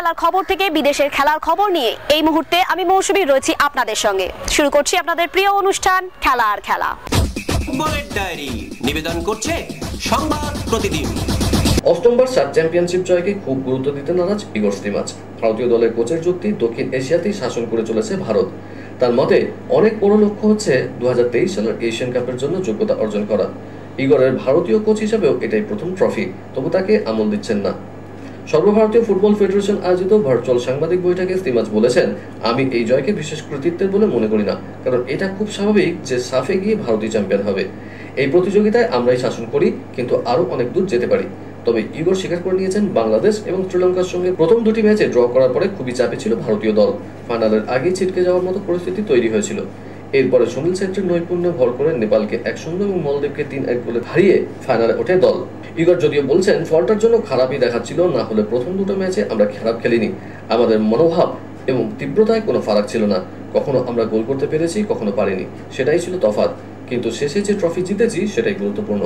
খেলার খবর থেকে বিদেশের খেলার খবর নিয়ে এই মুহূর্তে আমি মৌসুমী রয়েছি আপনাদের সঙ্গে। শুরু করছি আপনাদের প্রিয় অনুষ্ঠান খেলা আর খেলা। বুলেট ডায়েরি নিবেদন করছে সংবাদ প্রতিদিন। অষ্টমবার সাব চ্যাম্পিয়নশিপ জয়কে খুব গুরুত্ব দিতে নারাজ ইগর স্টিমাচ। ভারতীয় দলের কোচের যুক্তি, দক্ষিণ এশিয়াতেই শাসন করে চলেছে ভারত। তার মতে অনেক বড় লক্ষ্য হচ্ছে 2023 সালের এশিয়ান কাপের জন্য যোগ্যতা অর্জন করা। ইগরের ভারতীয় কোচ হিসেবেও এটাই প্রথম ট্রফি, তবু তাকে আমল দিচ্ছেন না। সর্বভারতীয় ফুটবল ফেডারেশন আয়োজিত ভার্চুয়াল সাংবাদিক বৈঠকে স্টিমাচ বলেছেন, আমি এই জয়কে বিশেষ কৃতিত্বের বলে মনে করি না, কারণ এটা খুব স্বাভাবিক যে সাফে গিয়ে ভারতীয় চ্যাম্পিয়ন হবে। এই প্রতিযোগিতায় আমরাই শাসন করি, কিন্তু আরও অনেক দূর যেতে পারি। তবে ইগর স্বীকার করে নিয়েছেন, বাংলাদেশ এবং শ্রীলঙ্কার সঙ্গে প্রথম দুটি ম্যাচে ড্র করার পরে খুবই চাপে ছিল ভারতীয় দল। ফাইনালের আগেই ছিটকে যাওয়ার মতো পরিস্থিতি তৈরি হয়েছিল। এরপরে সুনীল ছেত্রীর নৈপুণ্য ভর করে নেপালকে 1-0 এবং মলদ্বীপকে 3-1 গোলে হারিয়ে ফাইনালে ওঠে দল। ইগর যদিও বলছেন ফলটার জন্য খারাপই দেখাচ্ছিল, না হলে প্রথম দুটো ম্যাচে আমরা খারাপ খেলিনি। আমাদের মনোভাব এবং তীব্রতায় কোনো ফারাক ছিল না। কখনো আমরা গোল করতে পেরেছি, কখনো পারিনি, সেটাই ছিল তফাৎ। কিন্তু শেষে যে ট্রফি জিতেছি সেটাই গুরুত্বপূর্ণ।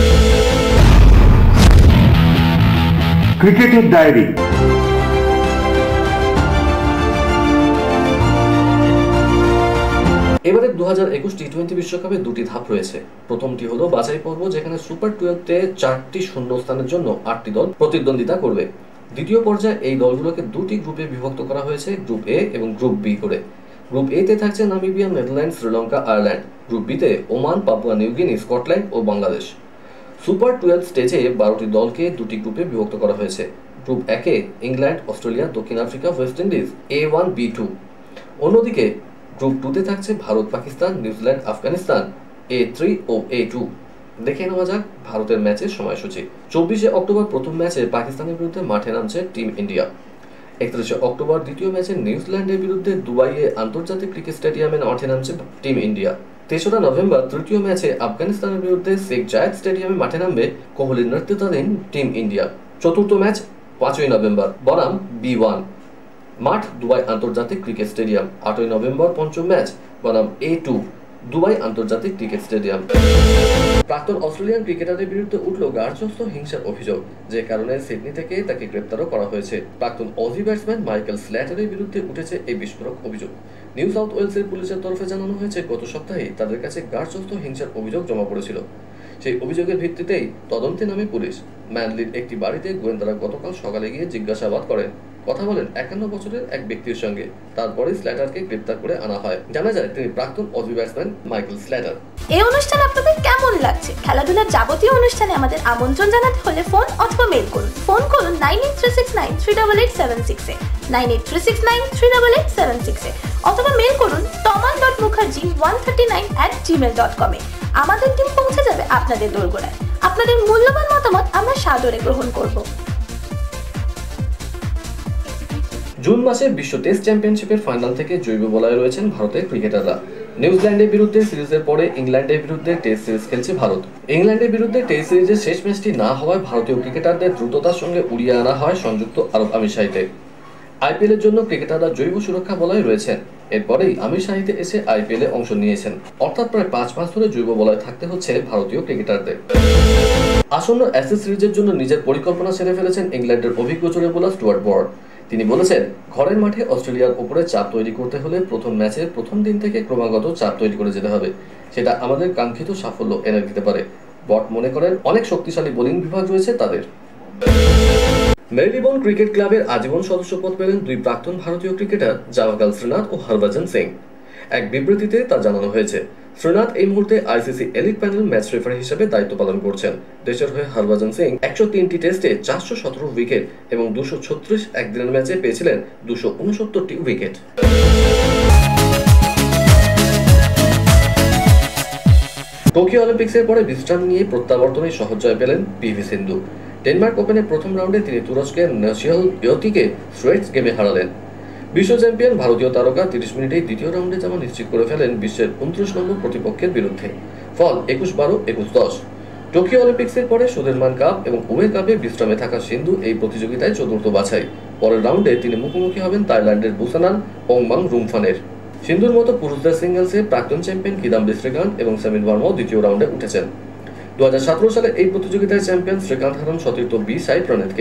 ক্রিকেটের ডায়েরি। এবারে 2021 টি-20 বিশ্বকাপে দুটি ধাপ রয়েছে। প্রথমটি হলো বাছাই পর্ব, যেখানে সুপার 12-তে 4টি শূন্যস্থানের জন্য 8টি দল প্রতিদ্বন্দ্বিতা করবে। দ্বিতীয় পর্যায়ে এই দলগুলোকে দুটি গ্রুপে বিভক্ত করা হয়েছে, গ্রুপ এ এবং গ্রুপ বি করে। গ্রুপ এ তে থাকছে Namibia, Netherland, Sri Lanka, Ireland. Group B তে ওমান, পাপুয়া নিউগিনি, স্কটল্যান্ড ও বাংলাদেশ। সুপার 12 স্টেজে 12টি দলকে দুটি গ্রুপে বিভক্ত করা হয়েছে। গ্রুপ একে ইংল্যান্ড, অস্ট্রেলিয়া, দক্ষিণ Africa, West Indies, A1, B2। অন্যদিকে গ্রুপ 2-তে থাকছে ভারত, পাকিস্তান, নিউজিল্যান্ড, আফগানিস্তান, A3 ও A2। দেখে নেওয়া যাক ভারতের ম্যাচের সময়সূচি। 24 অক্টোবর প্রথম ম্যাচে পাকিস্তানের বিরুদ্ধে মাঠে নামছে টিম ইন্ডিয়া। 31 অক্টোবর দ্বিতীয় ম্যাচে নিউজিল্যান্ডের বিরুদ্ধে দুবাইয়ে আন্তর্জাতিক ক্রিকেট স্টেডিয়ামে মাঠে নামছে টিম ইন্ডিয়া। 3রা নভেম্বর তৃতীয় ম্যাচে আফগানিস্তানের বিরুদ্ধে শেখ জায়েদ স্টেডিয়ামে মাঠে নামবে কোহলির নেতৃত্বাধীন টিম ইন্ডিয়া। চতুর্থ ম্যাচ 5ই নভেম্বর বনাম B1, মাঠ দুবাই আন্তর্জাতিক ক্রিকেট স্টেডিয়াম। 8ই নভেম্বর পঞ্চম ম্যাচ বনাম A2, দুবাই আন্তর্জাতিক ক্রিকেট স্টেডিয়াম। প্রাক্তন অস্ট্রেলিয়ান ক্রিকেটারের বিরুদ্ধে উঠল গার্হস্থ্য হিংসার অভিযোগ, যে কারণে সিডনি থেকে তাকে গ্রেপ্তারও করা হয়েছে। প্রাক্তন অজি ব্যাটসম্যান মাইকেল স্ল্যাটারের বিরুদ্ধে উঠেছে এই বিস্ফোরক অভিযোগ। নিউ সাউথ ওয়েলসের পুলিশের তরফে জানানো হয়েছে, গত সপ্তাহে তাদের কাছে গার্হস্থ্য হিংসার অভিযোগ জমা পড়েছিল। সেই অভিযোগের ভিত্তিতেই তদন্তে নামে পুলিশ। ম্যানলির একটি বাড়িতে গোয়েন্দারা গতকাল সকালে গিয়ে জিজ্ঞাসাবাদ করেন, কথা বলেন 51 বছরের এক ব্যক্তির সঙ্গে। তারপরে স্ল্যাটারকে গ্রেপ্তার করে আনা হয়। জানা যায় তিনি প্রাক্তন অজি ব্যাটসম্যান মাইকেল স্ল্যাটার। এই অনুষ্ঠান আপনাদের কেমন লাগছে? খেলাধুলার যাবতীয় অনুষ্ঠানে আমাদের আমন্ত্রণ জানাতে হলে ফোন অথবা মেইল করুন। ফোন করুন 9836938876 9836938876 অথবা মেইল করুন toman.mukherjee139@gmail.com। আমাদের টিম পৌঁছে যাবে আপনাদের দোরগোড়ায়। আপনাদের মূল্যবান মতামত আমরা সাদরে গ্রহণ করব। জুন মাসে বিশ্ব টেস্ট চ্যাম্পিয়নশিপের ফাইনাল থেকে জৈব বলয়ে রয়েছেন ভারতের ক্রিকেটাররা। নিউজিল্যান্ডের বিরুদ্ধে সিরিজের পরে ইংল্যান্ডের বিরুদ্ধে টেস্ট সিরিজ খেলছে ভারত। ইংল্যান্ডের বিরুদ্ধে টেস্ট সিরিজের শেষ ম্যাচটি না হওয়ায় ভারতীয় ক্রিকেটারদের দ্রুততার সঙ্গে উড়িয়ে আনা হয় সংযুক্ত আরব আমিরশাহিতে। IPL এর জন্য ক্রিকেটাররা জৈব সুরক্ষা বলয়ে রয়েছেন। এরপরেই আমিরশাহিতে এসে IPL এ অংশ নিয়েছেন, অর্থাৎ প্রায় 5 মাস ধরে জৈব বলয়ে থাকতে হচ্ছে ভারতীয় ক্রিকেটারদের। আসন্ন অ্যাশেজ সিরিজের জন্য নিজের পরিকল্পনা সেরে ফেলেছেন ইংল্যান্ডের অভিজ্ঞ জোরে বোলার স্টুয়ার্ট ব্রড। তিনি বলেছেন, ঘরের মাঠে অস্ট্রেলিয়ার উপরে চাপ তৈরি করতে হলে প্রথম ম্যাচের প্রথম দিন থেকে ক্রমাগত চাপ তৈরি করে যেতে হবে। সেটা আমাদের কাঙ্ক্ষিত সাফল্য এনে দিতে পারে। বট মনে করেন অনেক শক্তিশালী বোলিং বিভাগ রয়েছে তাদের। মেরিলেবোন ক্রিকেট ক্লাবের আজীবন সদস্যপদ পেলেন দুই প্রাক্তন ভারতীয় ক্রিকেটার জাওয়াগল শ্রীনাথ ও হরভজন সিং। এক বিবৃতিতে তা জানানো হয়েছে। শ্রীনাথ এই মুহূর্তে ICC elite panel match referee হিসেবে দায়িত্ব পালন করছেন। দেশের হয়ে হরভজন সিং 103টি টেস্টে 417 উইকেট এবং 236 একদিনের ম্যাচে পেয়েছিলেন 269টি উইকেট। টোকিও অলিম্পিক্সের পরে বিশ্রাম নিয়ে প্রত্যাবর্তনে সহজ জয় পেলেন PV সিন্ধু। ডেনমার্ক ওপেনের প্রথম রাউন্ডে তিনি তুরস্কের নাসিয়াল ইয়তিকে স্ট্রেট গেমে হারালেন। বিশ্ব চ্যাম্পিয়ন ভারতীয় তারকা 30 মিনিটেই দ্বিতীয় রাউন্ডে যাওয়া নিশ্চিত করে ফেলেন বিশ্বের 29 নম্বর প্রতিপক্ষের বিরুদ্ধে। ফল 21-12, 21-10। টোকিও অলিম্পিক্সের পরে সুদেরমান কাপ এবং উয়ে কাপে বিশ্রামে থাকা সিন্ধু এই প্রতিযোগিতায় চতুর্থ বাছাই। পরের রাউন্ডে তিনি মুখোমুখি হবেন থাইল্যান্ডের বুসানান ওংবাং রুমফানের। সিন্ধুর মতো পুরুষদের সিঙ্গলসে প্রাক্তন চ্যাম্পিয়ন কিদাম্বি শ্রীকান্ত এবং সামির ওয়ার্মাও দ্বিতীয় রাউন্ডে উঠেছেন। 2017 সালে এই প্রতিযোগিতায় চ্যাম্পিয়ন শ্রীকান্ত হারান সতীর্থ বি সাই প্রণীতকে।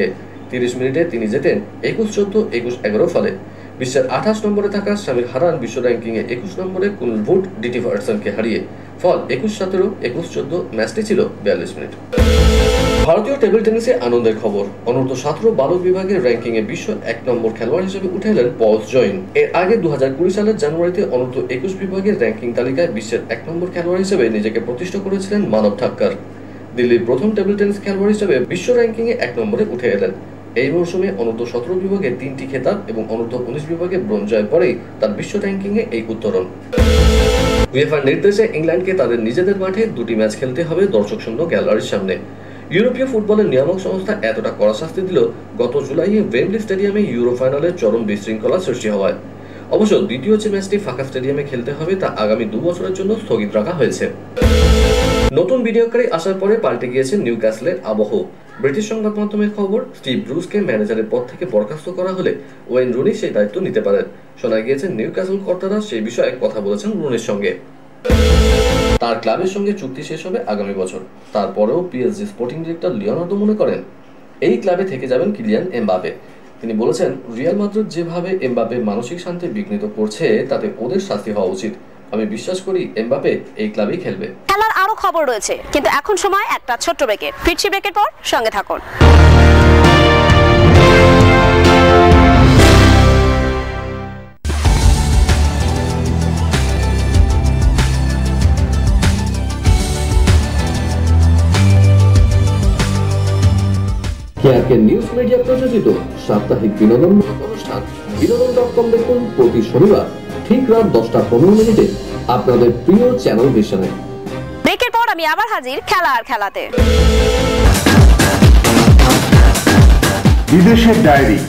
30 মিনিটে তিনি জেতেন 21-14, 21-11 ফলে। বিশ্বের 28 নম্বরে থাকা সামির হারান বিশ্ব র্যাঙ্কিংয়ে 21 নম্বরে কুলভুট ডিটি ভার্সনকে হারিয়ে। ফল 21-17, 21-14, ম্যাচটি ছিল 42 মিনিট। ভারতীয় টেবিল টেনিসে আনন্দের খবর, অনূর্ধ্ব-17 বালক বিভাগের র্যাঙ্কিংয়ে বিশ্ব 1 নম্বর খেলোয়াড় হিসেবে উঠে এলেন পল জয়েন। এর আগে 2020 সালের জানুয়ারিতে অনূর্ধ্ব-21 বিভাগের র্যাঙ্কিং তালিকায় বিশ্বের 1 নম্বর খেলোয়াড় হিসেবে নিজেকে প্রতিষ্ঠা করেছিলেন মানব ঠাক্কর। দিল্লির প্রথম টেবিল টেনিস খেলোয়াড় হিসেবে বিশ্ব র্যাঙ্কিংয়ে 1 নম্বরে উঠে এলেন। এই মৌসুমে অনূর্ধ্ব-17 বিভাগে 3টি খেতাব এবং অনূর্ধ্ব-19 বিভাগে ব্রোঞ্জ জয়ের পরেই তার বিশ্ব র্যাঙ্কিংয়ে এই উত্তরণ। উয়েফার নির্দেশে ইংল্যান্ডকে তাদের নিজেদের মাঠে 2টি ম্যাচ খেলতে হবে দর্শকশূন্য গ্যালারির সামনে। ইউরোপীয় ফুটবলের নিয়ামক সংস্থা এতটা কড়া শাস্তি দিল গত জুলাইয়ে ওয়েম্বলি স্টেডিয়ামে ইউরো ফাইনালের চরম বিশৃঙ্খলা সৃষ্টি হওয়ায়। অবশ্য দ্বিতীয় যে ম্যাচটি ফাঁকা স্টেডিয়ামে খেলতে হবে তা আগামী 2 বছরের জন্য স্থগিত রাখা হয়েছে। নতুন বিনিয়োগকারী আসার পরে পাল্টে গিয়েছে নিউক্যাসলের আবহ। ব্রিটিশ সংবাদ মাধ্যমের খবর, স্টিভ ব্রুসকে ম্যানেজারের পদ থেকে বরখাস্ত করা হলে ওয়েন রুনি সেই দায়িত্ব নিতে পারেন। শোনা গিয়েছে নিউক্যাসল কর্তারা সেই বিষয়ে কথা বলেছেন রুনির সঙ্গে। তার ক্লাবের সঙ্গে চুক্তি শেষ হবে আগামী বছর। তারপরেও পিএসজি স্পোর্টিং ডিরেক্টর লিওনার্দো মনে করেন এই ক্লাবে থেকে যাবেন কিলিয়ান এমবাপে। তিনি বলেছেন, রিয়াল মাদ্রিদ যেভাবে এমবাপে মানসিক শান্তি বিঘ্নিত করছে তাতে ওদের শাস্তি হওয়া উচিত। আমি বিশ্বাস করি এমবাপে এই ক্লাবেই খেলবে। খেলার আরো খবর রয়েছে, কিন্তু এখন সময় একটা ছোট্ট ব্রেকের। ফিরছি ব্রেকের পর, সঙ্গে থাকুন। কেআরকে নিউজ মিডিয়া প্রযোজিত সাপ্তাহিক বিনোদনমূলক অনুষ্ঠান বিনোদন.com দেখুন প্রতি শনিবার ঠিক রাত 10:15 আপনাদের প্রিয় চ্যানেল ভিশনে। ব্রেকের পর আমি আবার হাজির খেলা আর খেলাতে। বিদেশের ডায়েরি।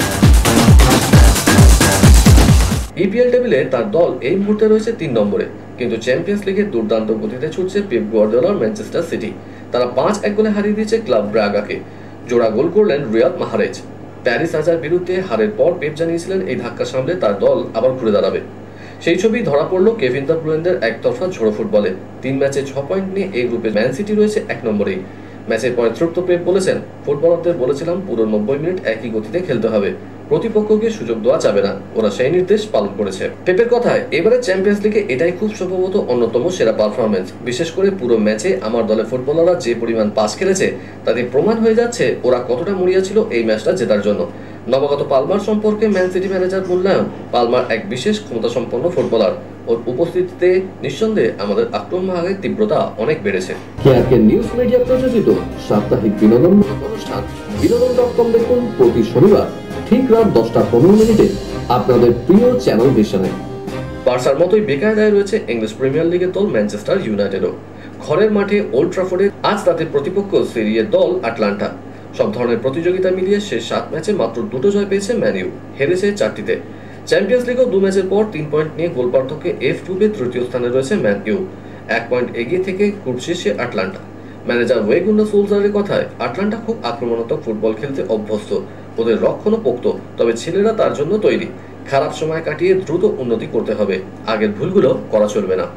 ইপিএল টেবিলে তার দল এই মুহূর্তে রয়েছে 3 নম্বরে, কিন্তু চ্যাম্পিয়ন্স লিগে দুর্দান্ত গতিতে ছুটছে পেপ গুয়ার্দিওলার ম্যানচেস্টার সিটি। তারা 5-1 গোলে হারিয়ে দিয়েছে ক্লাব ব্রাগাকে। জোড়া গোল করলেন রিয়াদ মাহরেজ। প্যারিস সাজার বিরুদ্ধে হারের পর পেপ জানিয়েছিলেন এই ধাক্কা সামলে তার দল আবার ঘুরে দাঁড়াবে। সেই ছবি ধরা পড়ল কেভিন দ্য ব্রুয়েনের একতরফা ঝোড়ো ফুটবলে। 3 ম্যাচে 6 পয়েন্ট নিয়ে এই গ্রুপে ম্যান সিটি রয়েছে 1 নম্বরেই। ম্যাচের পরে তৃপ্ত পেপ বলেছেন, ফুটবলারদের বলেছিলাম পুরো 90 মিনিট একই গতিতে খেলতে হবে, প্রতিপক্ষকে সুযোগ দেওয়া যাবে না, ওরা সেই নির্দেশ পালন করেছে। পেপের কথায়, এবারে চ্যাম্পিয়ন্স লিগে এটাই খুব সম্ভবত অন্যতম সেরা পারফরমেন্স। বিশেষ করে পুরো ম্যাচে আমার দলের ফুটবলাররা যে পরিমাণ পাস খেলেছে তাতে প্রমাণ হয়ে যাচ্ছে ওরা কতটা মরিয়া ছিল এই ম্যাচটা জেতার জন্য। নবাগত পালমার সম্পর্কে ম্যান সিটি ম্যানেজার মূল্যায়ন, পালমার এক বিশেষ ক্ষমতাসম্পন্ন ফুটবলার, ওর উপস্থিতিতে নিঃসন্দেহে আমাদের আক্রমণ ভাগের তীব্রতা অনেক বেড়েছে। কেআরকে নিউজ মিডিয়া প্রযোজিত সাপ্তাহিক বিনোদনমূলক অনুষ্ঠান বিনোদন.com দেখুন প্রতি শনিবার ঠিক রাত 10:15 আপনাদের প্রিয় চ্যানেল ভিশনে। বার্সার মতোই বেকায়দায় রয়েছে ইংলিশ প্রিমিয়ার লিগের দল ম্যানচেস্টার ইউনাইটেডও। ঘরের মাঠে ওল্ড ট্রাফোর্ডে আজ তাদের প্রতিপক্ষ সিরিয়ার দল আটলান্টা। সব ধরনের প্রতিযোগিতা মিলিয়ে শেষ 7 ম্যাচে মাত্র 2টো জয় পেয়েছে ম্যান ইউ, হেরেছে 4টিতে। চ্যাম্পিয়ন্স লিগেও 2 ম্যাচের পর 3 পয়েন্ট নিয়ে গোল পার্থক্যে এফ গ্রুপে তৃতীয় স্থানে রয়েছে ম্যান ইউ। 1 পয়েন্ট এগিয়ে থেকে গ্রুপ শেষে আটলান্টা। ম্যানেজার ওয়ে গুন্নার সোলজারের কথায়, আটলান্টা খুব আক্রমণাত্মক ফুটবল খেলতে অভ্যস্ত, ওদের রক্ষণও পোক্ত, তবে ছেলেরা তার জন্য তৈরি। খারাপ সময় কাটিয়ে দ্রুত উন্নতি করতে হবে, আগের ভুলগুলো করা চলবে না।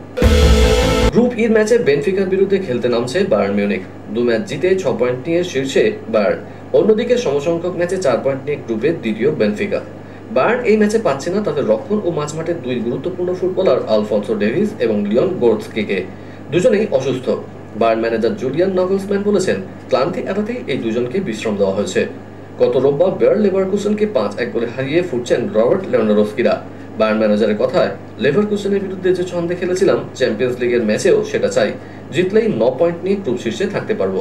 গ্রুপ ইর ম্যাচে বেনফিকার বিরুদ্ধে খেলতে নামছে বায়ার্ন মিউনিখ। 2 ম্যাচ জিতে 6 পয়েন্ট নিয়ে শীর্ষে বায়ার্ন। অন্যদিকে সমসংখ্যক ম্যাচে 4 পয়েন্ট নিয়ে গ্রুপের দ্বিতীয় বেনফিকা। বায়ার্ন এই ম্যাচে পাচ্ছে না তাদের রক্ষণ ও মাঝমাঠের 2 গুরুত্বপূর্ণ ফুটবলার আলফোন্সো ডেভিস এবং লিওন গোর্টস্কিকে। দুজনেই অসুস্থ। বায়ার্ন ম্যানেজার জুলিয়ান নাগলসম্যান বলেছেন, ক্লান্তি এড়াতেই এই দুজনকে বিশ্রাম দেওয়া হয়েছে। গত রোববার বায়ার লেভারকুসেনকে 5-1 গোলে হারিয়ে ফুটছেন রবার্ট লেভানডস্কিরা। বায়ার্ন ম্যানেজারের কথায়, লেভারকুসেনের বিরুদ্ধে যে ছন্দে খেলেছিলাম চ্যাম্পিয়ন্স লিগের ম্যাচেও সেটা চাই, জিতলেই 9 পয়েন্ট নিয়ে গ্রুপ শীর্ষে থাকতে পারবো।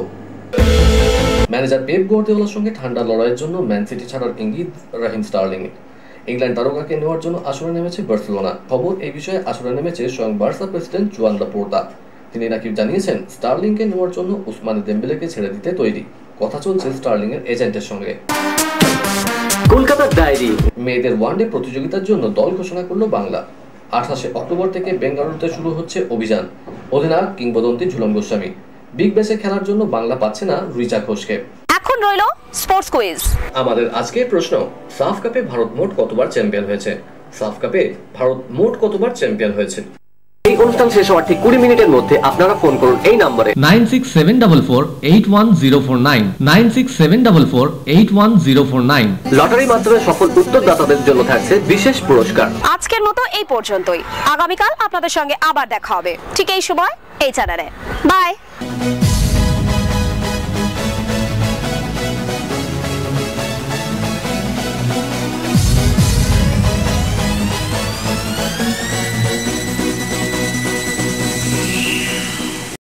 ম্যানেজার পেপ গুয়ার্দিওলার সঙ্গে ঠান্ডা লড়াইয়ের জন্য ম্যান সিটি ছাড়ার ইঙ্গিত রাহিম স্টার্লিং। ইংল্যান্ড তারকাকে নেওয়ার জন্য আসরে নেমেছে বার্সেলোনা। খবর, এই বিষয়ে আসরে নেমেছে স্বয়ং বার্সা প্রেসিডেন্ট জুয়ান লাপোর্তা। তিনি নাকি জানিয়েছেন স্টার্লিংকে নেওয়ার জন্য উসমানে দেম্বেলেকে ছেড়ে দিতে তৈরি। কথা চলছে স্টার্লিং এর এজেন্টের সঙ্গে। কলকাতার ডায়েরি। মেয়েদের ওয়ানডে প্রতিযোগিতার জন্য দল ঘোষণা করলো বাংলা। 28 অক্টোবর থেকে বেঙ্গালুরুতে শুরু হচ্ছে অভিযান। অধিনায়ক কিংবদন্তি ঝুলন গোস্বামী। বিগ ব্যাশে খেলার জন্য বাংলা পাচ্ছে না রিচা ঘোষকে। এখন রইল স্পোর্টস কুইজ। আমাদের আজকের প্রশ্ন, সাফ কাপে ভারত মোট কতবার চ্যাম্পিয়ন হয়েছে? সাফ কাপে ভারত মোট কতবার চ্যাম্পিয়ন হয়েছে? এই অনুষ্ঠান শেষ হওয়ার ঠিক 20 মিনিটের মধ্যে আপনারা ফোন করুন এই নম্বরে 9674481049 9674481049। লটারির মাধ্যমে সফল উত্তরদাতাদের জন্য থাকছে বিশেষ পুরস্কার। আজকের মতো এই পর্যন্তই। আগামীকাল আপনাদের সঙ্গে আবার দেখা হবে ঠিক এই সময় এই চ্যানেলে। বাই।